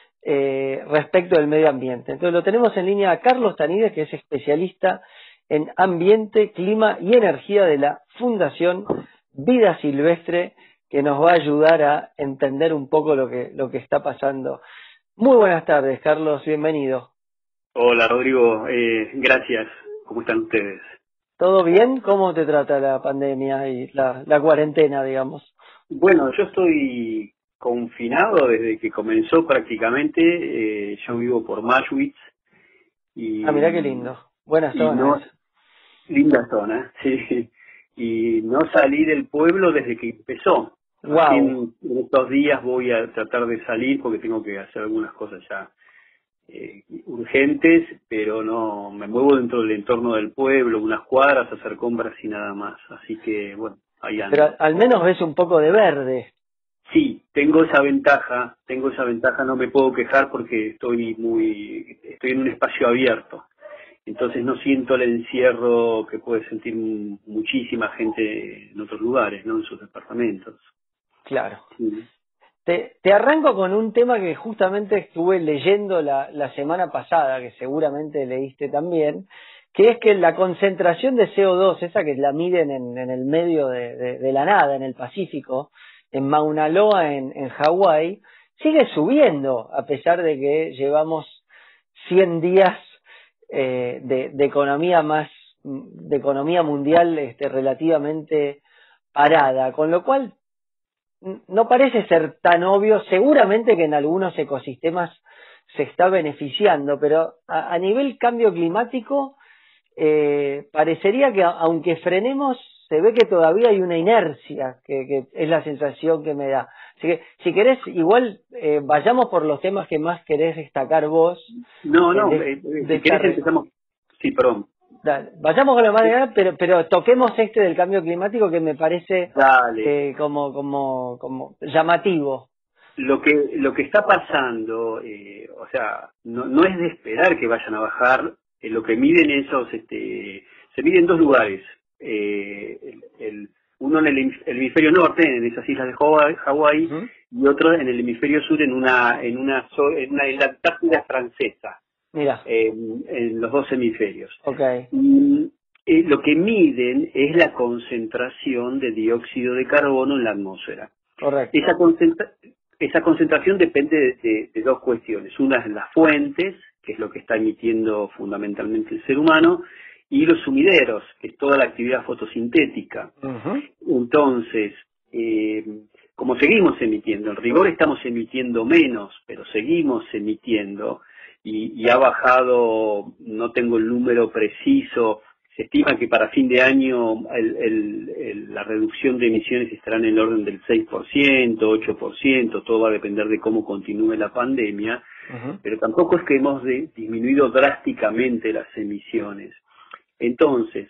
eh, respecto del medio ambiente? Entonces lo tenemos en línea a Carlos Tanides, que es especialista en ambiente, clima y energía de la Fundación Vida Silvestre, que nos va a ayudar a entender un poco lo que, lo que está pasando. Muy buenas tardes, Carlos, bienvenido. Hola, Rodrigo, eh, gracias. ¿Cómo están ustedes? ¿Todo bien? ¿Cómo te trata la pandemia y la, la cuarentena, digamos? Bueno, yo estoy confinado desde que comenzó prácticamente. Eh, yo vivo por Maschwitz. Y, Ah, mirá qué lindo. Buena y zona. no, esa. linda zona, sí. Y no salí del pueblo desde que empezó. Wow. Así en, en estos días voy a tratar de salir porque tengo que hacer algunas cosas ya eh, urgentes, pero no, me muevo dentro del entorno del pueblo, unas cuadras, a hacer compras y nada más. Así que, bueno, ahí ando. Pero al menos ves un poco de verde. Sí, tengo esa ventaja, tengo esa ventaja, no me puedo quejar porque estoy muy, estoy en un espacio abierto. Entonces no siento el encierro que puede sentir muchísima gente en otros lugares, ¿no? En sus departamentos. Claro. Sí. Te, te arranco con un tema que justamente estuve leyendo la, la semana pasada, que seguramente leíste también, que es que la concentración de C O dos, esa que la miden en, en el medio de, de, de la nada, en el Pacífico, en Mauna Loa, en, en Hawái, sigue subiendo, a pesar de que llevamos cien días eh, de, de economía más, de economía mundial este, relativamente parada, con lo cual no parece ser tan obvio, seguramente que en algunos ecosistemas se está beneficiando, pero a, a nivel cambio climático eh, parecería que a, aunque frenemos, se ve que todavía hay una inercia, que, que es la sensación que me da. Así que, si querés, igual eh, vayamos por los temas que más querés destacar vos. No, no, de, eh, eh, de si querés empezamos. Sí, perdón. Dale, vayamos con la manera, pero pero toquemos este del cambio climático que me parece Dale. eh, como como como llamativo. Lo que lo que está pasando, eh, o sea, no, no es de esperar que vayan a bajar. Eh, lo que miden esos, este, se mide en dos lugares. Eh, el, el, uno en el, el hemisferio norte, en esas islas de Hawái, Hawái Uh-huh. y otro en el hemisferio sur, en una en una en una en la Antártida francesa. Mira, En, en los dos hemisferios. okay. Y eh, lo que miden es la concentración de dióxido de carbono en la atmósfera. Correcto. Esa, concentra esa concentración depende de, de, de dos cuestiones. Una es las fuentes, que es lo que está emitiendo fundamentalmente el ser humano, y los sumideros, que es toda la actividad fotosintética. Uh-huh. Entonces, eh, como seguimos emitiendo, en rigor estamos emitiendo menos, pero seguimos emitiendo, y, y ha bajado, no tengo el número preciso, se estima que para fin de año el, el, el, la reducción de emisiones estará en el orden del seis por ciento, ocho por ciento, todo va a depender de cómo continúe la pandemia, Uh-huh. pero tampoco es que hemos de, disminuido drásticamente las emisiones. Entonces,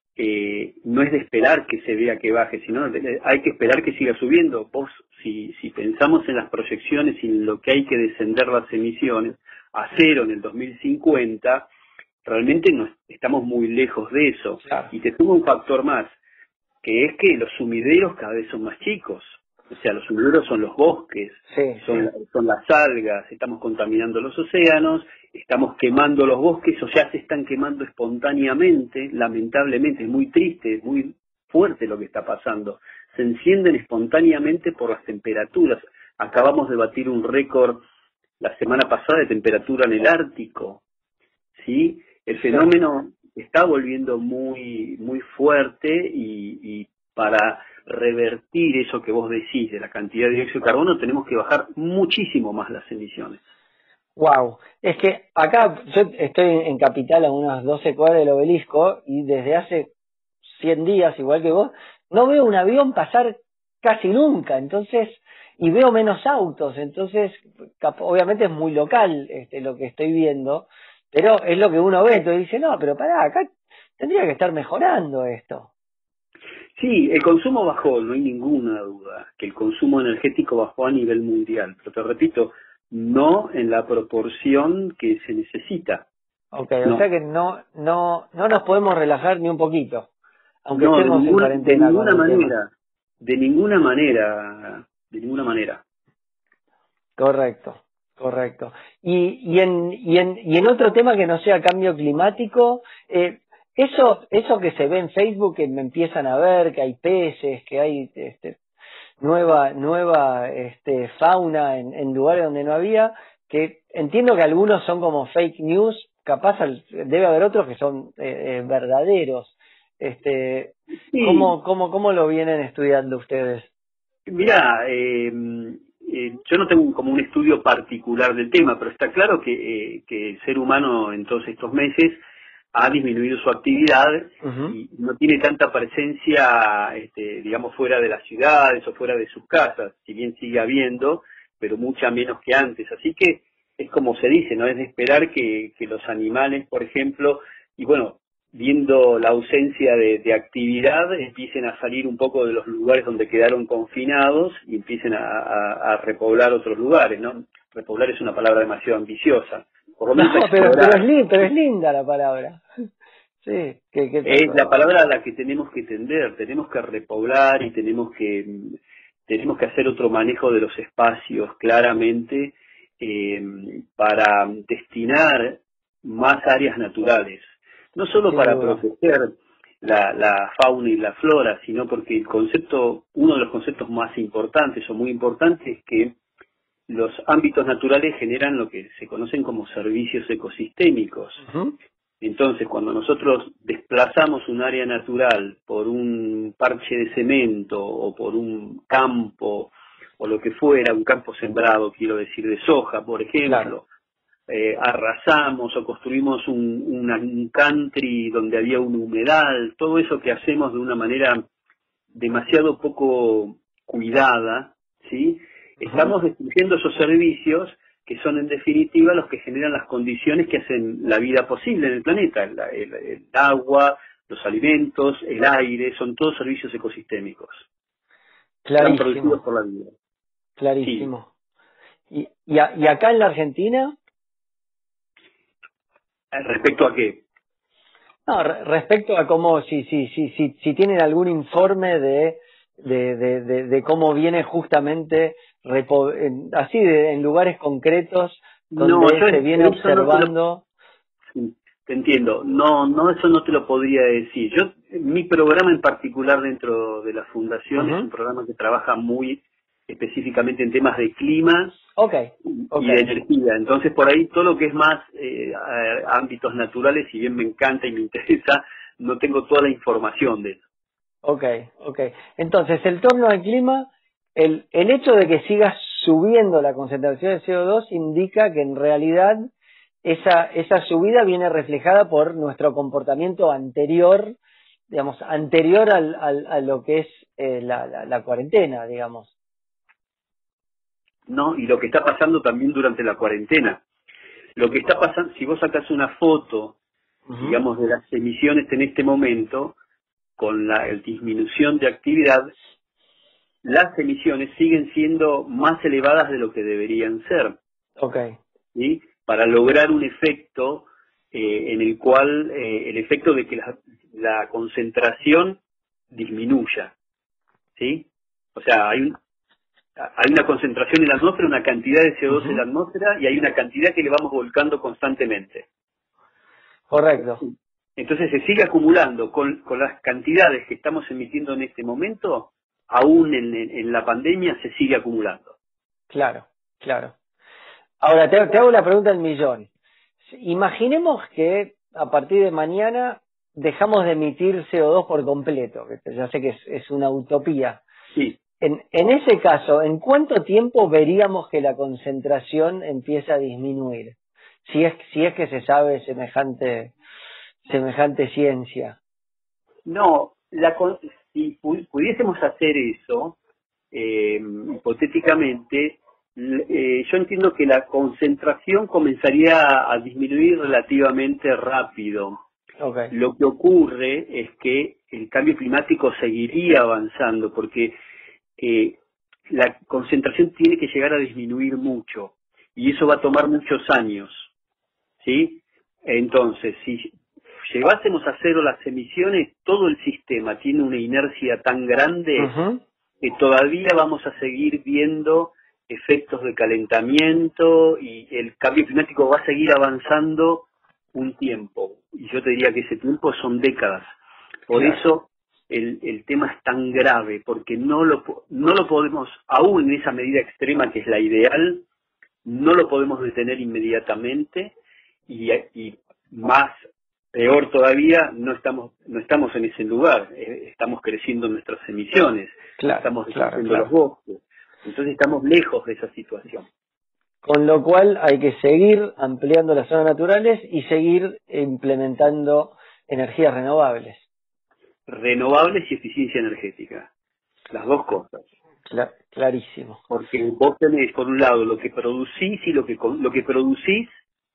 eh, no es de esperar que se vea que baje, sino de, hay que esperar que siga subiendo. Vos, si, si pensamos en las proyecciones y en lo que hay que descender las emisiones a cero en el dos mil cincuenta, realmente no, estamos muy lejos de eso. Claro. Y te sumo un factor más, que es que los sumideros cada vez son más chicos. O sea, los sumideros son los bosques, Sí, son, sí. son las algas, estamos contaminando los océanos, estamos quemando los bosques, o ya se están quemando espontáneamente, lamentablemente, es muy triste, es muy fuerte lo que está pasando. Se encienden espontáneamente por las temperaturas. Acabamos de batir un récord la semana pasada de temperatura en el Ártico, ¿sí? El fenómeno está volviendo muy muy fuerte y, y para revertir eso que vos decís de la cantidad de dióxido de carbono tenemos que bajar muchísimo más las emisiones. Wow, es que acá yo estoy en Capital a unas doce cuadras del Obelisco y desde hace cien días, igual que vos, no veo un avión pasar casi nunca, entonces, y veo menos autos, entonces, obviamente es muy local este, lo que estoy viendo, pero es lo que uno ve, entonces dice, no, pero pará, acá tendría que estar mejorando esto. Sí, el consumo bajó, no hay ninguna duda, que el consumo energético bajó a nivel mundial, pero te repito, no en la proporción que se necesita. Ok, no. o sea que no, no, no nos podemos relajar ni un poquito, aunque No, de estemos ninguna, en cuarentena. de ninguna con el tema. manera, de ninguna manera, de ninguna manera. Correcto, correcto. Y, y, en, y, en, y en otro tema que no sea cambio climático, eh, eso eso que se ve en Facebook, que me empiezan a ver, que hay peces, que hay este, nueva nueva este, fauna en, en lugares donde no había, que entiendo que algunos son como fake news, capaz al, debe haber otros que son eh, eh, verdaderos. Este, Sí. ¿cómo, cómo, ¿Cómo lo vienen estudiando ustedes? Mirá, eh, eh, yo no tengo como un estudio particular del tema, pero está claro que, eh, que el ser humano en todos estos meses ha disminuido su actividad Uh-huh. y no tiene tanta presencia, este, digamos, fuera de las ciudades o fuera de sus casas, si bien sigue habiendo, pero mucha menos que antes. Así que es como se dice, ¿no? Es de esperar que, que los animales, por ejemplo, y bueno, viendo la ausencia de, de actividad, empiecen a salir un poco de los lugares donde quedaron confinados y empiecen a, a, a repoblar otros lugares, ¿no? Repoblar es una palabra demasiado ambiciosa. Por lo menos No, pero, explorar. pero, es li- pero es linda la palabra. Sí, que, que Es la palabra a la que tenemos que tender, tenemos que repoblar y tenemos que tenemos que hacer otro manejo de los espacios claramente eh, para destinar más áreas naturales, no solo Sin para duda. proteger la, la fauna y la flora, sino porque el concepto, uno de los conceptos más importantes o muy importantes es que los ámbitos naturales generan lo que se conocen como servicios ecosistémicos. Uh-huh. Entonces, cuando nosotros desplazamos un área natural por un parche de cemento o por un campo o lo que fuera, un campo sembrado, quiero decir, de soja, por ejemplo, Claro. eh, arrasamos o construimos un, una- un country donde había un humedal, todo eso que hacemos de una manera demasiado poco cuidada, ¿sí? Estamos destruyendo esos servicios que son en definitiva los que generan las condiciones que hacen la vida posible en el planeta, el, el- el agua, los alimentos, el aire, son todos servicios ecosistémicos. Están producidos Clarísimo, por la vida. clarísimo. ¿Y, y, a- y acá en la Argentina? Eh, ¿Respecto a qué? No, re- respecto a cómo, si, si, si, si, si tienen algún informe de, de, de, de, de cómo viene justamente, repo- en- así de, en lugares concretos, donde No, yo se es- viene eso no te lo- observando. Sí, te entiendo. No, no, eso no te lo podría decir. Yo, mi programa en particular dentro de la fundación Ujú. es un programa que trabaja muy específicamente en temas de clima Ok, y ok. de energía. Entonces, por ahí todo lo que es más eh, a- ámbitos naturales, si bien me encanta y me interesa, no tengo toda la información de eso. Ok, ok. Entonces, el torno al clima, el, el hecho de que siga subiendo la concentración de C O dos indica que en realidad esa, esa subida viene reflejada por nuestro comportamiento anterior, digamos, anterior al, al, a lo que es eh, la, la, la cuarentena, digamos. ¿No? Y lo que está pasando también durante la cuarentena. Lo que está pasando, si vos sacas una foto, Ujú. digamos, de las emisiones en este momento, con la el disminución de actividad, las emisiones siguen siendo más elevadas de lo que deberían ser, Ok, ¿sí? Para lograr un efecto eh, en el cual, eh, el efecto de que la, la concentración disminuya, ¿sí? O sea, hay un, hay una concentración en la atmósfera, una cantidad de C O dos Ujú. en la atmósfera y hay una cantidad que le vamos volcando constantemente. correcto. Entonces se sigue acumulando con, con las cantidades que estamos emitiendo en este momento, aún en, en- en la pandemia se sigue acumulando. Claro, claro. Ahora, te, te hago la pregunta del millón. Imaginemos que a partir de mañana dejamos de emitir C O dos por completo, que ya sé que es, es una utopía. Sí. En, en ese caso, ¿en cuánto tiempo veríamos que la concentración empieza a disminuir? Si es, si es que se sabe semejante, semejante ciencia. No, la, con- si pu- pudiésemos hacer eso, eh, hipotéticamente, l- eh, yo entiendo que la concentración comenzaría a, a disminuir relativamente rápido. Okay. Lo que ocurre es que el cambio climático seguiría avanzando porque eh, la concentración tiene que llegar a disminuir mucho. y eso va a tomar muchos años, ¿sí? Entonces, si llevásemos a cero las emisiones, todo el sistema tiene una inercia tan grande uh-huh. que todavía vamos a seguir viendo efectos de calentamiento y el cambio climático va a seguir avanzando un tiempo. Y yo te diría que ese tiempo son décadas. Por claro. eso el, el tema es tan grave, porque no lo, no lo podemos, aún en esa medida extrema que es la ideal, no lo podemos detener inmediatamente y, y más peor todavía, no estamos no estamos en ese lugar, eh, estamos creciendo nuestras emisiones, claro, estamos claro, destruyendo claro. los bosques, entonces estamos lejos de esa situación. Con lo cual hay que seguir ampliando las zonas naturales y seguir implementando energías renovables. Renovables y eficiencia energética, las dos cosas. Cla- clarísimo. Porque vos tenés, por un lado, lo que producís y lo que lo que producís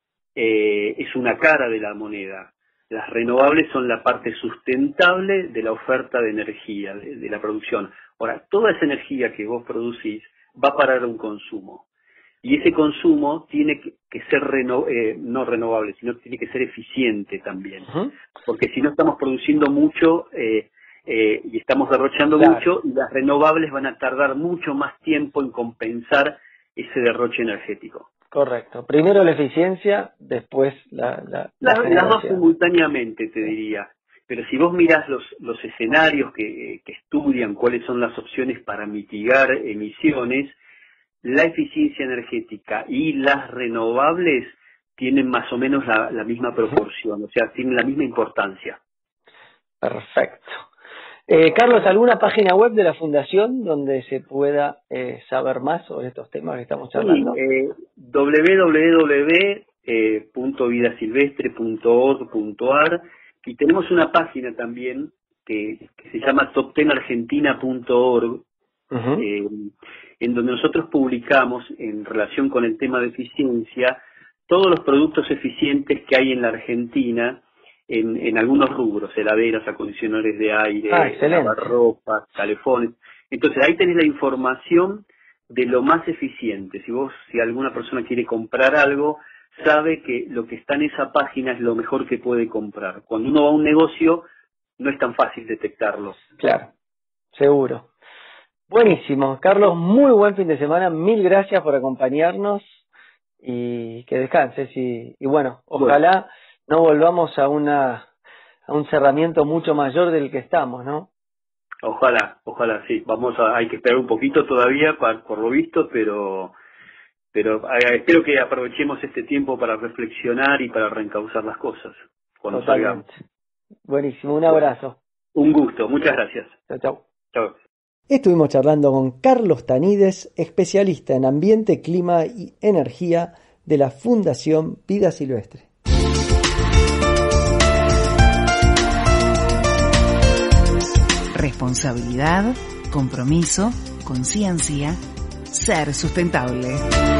eh, es una cara de la moneda. Las renovables son la parte sustentable de la oferta de energía, de, de la producción. Ahora, toda esa energía que vos producís va a parar a un consumo. Y ese consumo tiene que, que ser reno, eh, no renovable, sino que tiene que ser eficiente también. Uh-huh. Porque si no estamos produciendo mucho eh, eh, y estamos derrochando claro. mucho, y las renovables van a tardar mucho más tiempo en compensar ese derroche energético. Correcto. Primero la eficiencia, después la... la, la las, las dos simultáneamente, te diría. Pero si vos mirás los, los escenarios que, que estudian cuáles son las opciones para mitigar emisiones, la eficiencia energética y las renovables tienen más o menos la, la misma proporción, o sea, tienen la misma importancia. Perfecto. Eh, Carlos, ¿alguna página web de la Fundación donde se pueda eh, saber más sobre estos temas que estamos charlando? Sí, eh, doble u doble u doble u punto vida silvestre punto org punto a r y tenemos una página también que, que se llama top ten argentina punto org, uh-huh. eh, en donde nosotros publicamos, en relación con el tema de eficiencia, todos los productos eficientes que hay en la Argentina, en, en algunos rubros, heladeras, acondicionadores de aire, ah, lavarropas, calefones. Entonces ahí tenés la información de lo más eficiente. Si vos, si alguna persona quiere comprar algo, sabe que lo que está en esa página es lo mejor que puede comprar. Cuando uno va a un negocio, no es tan fácil detectarlo. Claro, seguro. Buenísimo. Carlos, muy buen fin de semana. Mil gracias por acompañarnos y que descanses. Y, y bueno, ojalá bueno. no volvamos a una a un cerramiento mucho mayor del que estamos, ¿no? Ojalá, ojalá, sí. Vamos a, hay que esperar un poquito todavía por, por lo visto, pero pero eh, espero que aprovechemos este tiempo para reflexionar y para reencauzar las cosas cuando Totalmente. salgamos. Buenísimo, un abrazo. Un gusto, muchas gracias. Chao, chao. Chao. Estuvimos charlando con Carlos Tanides, especialista en ambiente, clima y energía de la Fundación Vida Silvestre. Responsabilidad, compromiso, conciencia, ser sustentable.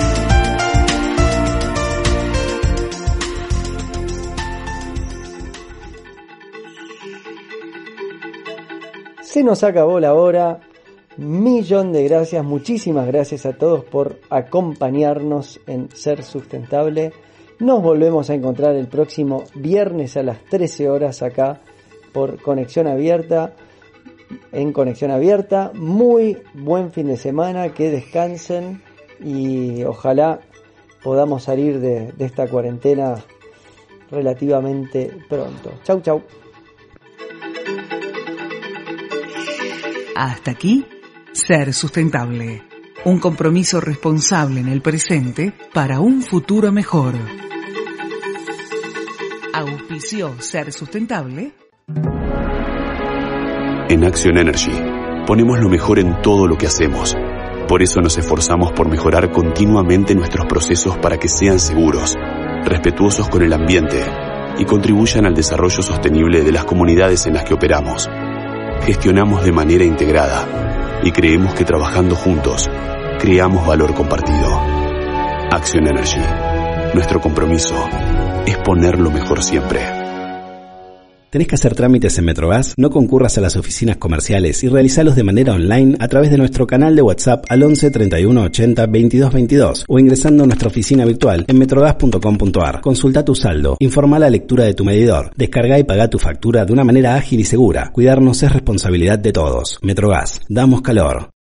Se nos acabó la hora. Millón de gracias, muchísimas gracias a todos por acompañarnos en Ser Sustentable. Nos volvemos a encontrar el próximo viernes a las trece horas acá por Conexión Abierta. En Conexión Abierta, muy buen fin de semana, que descansen y ojalá podamos salir de, de esta cuarentena relativamente pronto. Chau, chau. Hasta aquí, Ser Sustentable. Un compromiso responsable en el presente para un futuro mejor. Auspició Ser Sustentable. En Action Energy, ponemos lo mejor en todo lo que hacemos. Por eso nos esforzamos por mejorar continuamente nuestros procesos para que sean seguros, respetuosos con el ambiente y contribuyan al desarrollo sostenible de las comunidades en las que operamos. Gestionamos de manera integrada y creemos que trabajando juntos, creamos valor compartido. Action Energy. Nuestro compromiso es poner lo mejor siempre. ¿Tenés que hacer trámites en Metrogas? No concurras a las oficinas comerciales y realizalos de manera online a través de nuestro canal de WhatsApp al once treinta y uno ochenta veintidós veintidós o ingresando a nuestra oficina virtual en metrogas punto com punto ar. Consulta tu saldo, informa la lectura de tu medidor, descarga y paga tu factura de una manera ágil y segura. Cuidarnos es responsabilidad de todos. Metrogas, damos calor.